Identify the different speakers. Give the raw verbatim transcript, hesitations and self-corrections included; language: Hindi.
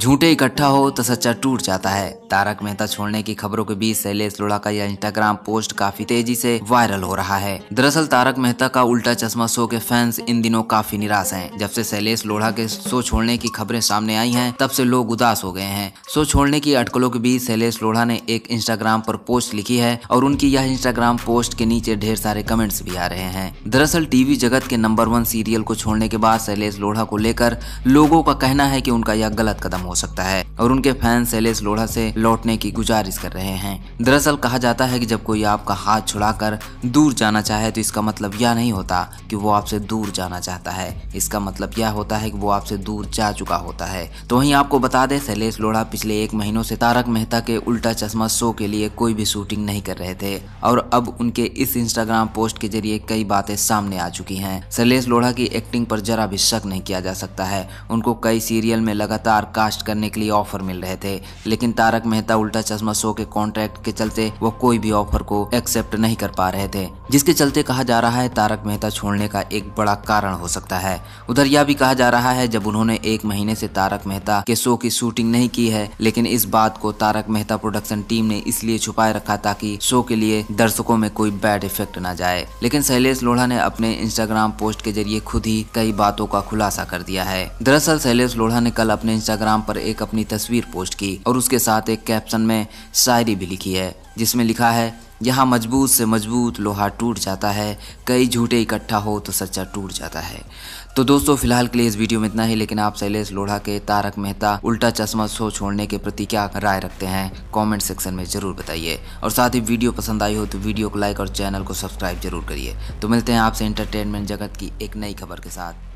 Speaker 1: झूठे इकट्ठा हो तो सच्चा टूट जाता है। तारक मेहता छोड़ने की खबरों के बीच शैलेश लोढ़ा का यह इंस्टाग्राम पोस्ट काफी तेजी से वायरल हो रहा है। दरअसल तारक मेहता का उल्टा चश्मा शो के फैंस इन दिनों काफी निराश हैं। जब से शैलेश लोढ़ा के शो छोड़ने की खबरें सामने आई हैं, तब से लोग उदास हो गए हैं। शो छोड़ने की अटकलों के बीच शैलेश लोढ़ा ने एक इंस्टाग्राम पर पोस्ट लिखी है और उनकी यह इंस्टाग्राम पोस्ट के नीचे ढेर सारे कमेंट्स भी आ रहे हैं। दरअसल टीवी जगत के नंबर वन सीरियल को छोड़ने के बाद शैलेश लोढ़ा को लेकर लोगों का कहना है कि उनका यह गलत कदम हो सकता है और उनके फैंस शैलेश लोढ़ा से लौटने की गुजारिश कर रहे हैं। दरअसल कहा जाता है कि जब कोई आपका हाथ छुड़ाकर दूर जाना चाहे तो इसका मतलब यह नहीं होता कि वो आपसे दूर जाना चाहता है। इसका मतलब यह होता है कि वो आपसे दूर जा चुका होता है। तो वहीं आपको बता दें, शैलेश लोढ़ा पिछले एक महीनों से तारक मेहता के उल्टा चश्मा शो के लिए कोई भी शूटिंग नहीं कर रहे थे और अब उनके इस इंस्टाग्राम पोस्ट के जरिए कई बातें सामने आ चुकी हैं। शैलेश लोढ़ा की एक्टिंग पर जरा भी शक नहीं किया जा सकता है। उनको कई सीरियल में लगातार कास्ट करने के लिए ऑफर मिल रहे थे, लेकिन तारक मेहता उल्टा चश्मा शो के कॉन्ट्रैक्ट के चलते वो कोई भी ऑफर को एक्सेप्ट नहीं कर पा रहे थे, जिसके चलते कहा जा रहा है तारक मेहता छोड़ने का एक बड़ा कारण हो सकता है। उधर यह भी कहा जा रहा है जब उन्होंने एक महीने से तारक मेहता के शो की शूटिंग नहीं की है, लेकिन इस बात को तारक मेहता प्रोडक्शन टीम ने इसलिए छुपाए रखा ताकि शो के लिए दर्शकों में कोई बैड इफेक्ट ना जाए। लेकिन शैलेश लोढ़ा ने अपने इंस्टाग्राम पोस्ट के जरिए खुद ही कई बातों का खुलासा कर दिया है। दरअसल शैलेश लोढ़ा ने कल अपने इंस्टाग्राम पर एक अपनी तस्वीर पोस्ट की और उसके साथ एक कैप्शन में शायरी भी लिखी है, जिसमें लिखा है, यहाँ मजबूत से मजबूत लोहा टूट जाता है, कई झूठे इकट्ठा हो तो सच्चा टूट जाता है। तो दोस्तों फिलहाल के लिए इस वीडियो में इतना ही, लेकिन आप शैलेश लोढ़ा के तारक मेहता उल्टा चश्मा शो छोड़ने के प्रति क्या राय रखते हैं कमेंट सेक्शन में जरूर बताइए। और साथ ही वीडियो पसंद आई हो तो वीडियो को लाइक और चैनल को सब्सक्राइब जरूर करिए। तो मिलते हैं आपसे एंटरटेनमेंट जगत की एक नई खबर के साथ।